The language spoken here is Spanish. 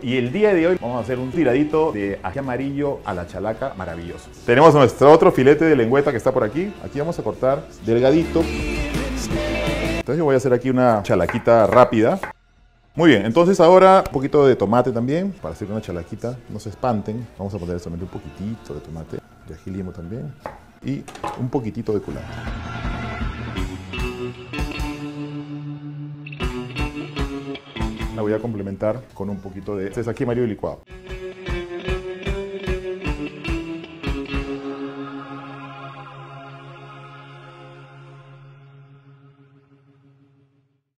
Y el día de hoy vamos a hacer un tiradito de ají amarillo a la chalaca maravilloso. Tenemos nuestro otro filete de lengüeta que está por aquí. Aquí vamos a cortar delgadito. Entonces yo voy a hacer aquí una chalaquita rápida. Muy bien, entonces ahora un poquito de tomate también, para hacer una chalaquita, no se espanten. Vamos a poner solamente un poquitito de tomate, de ají limo también, y un poquitito de culantro. La voy a complementar con un poquito de ají amarillo licuado.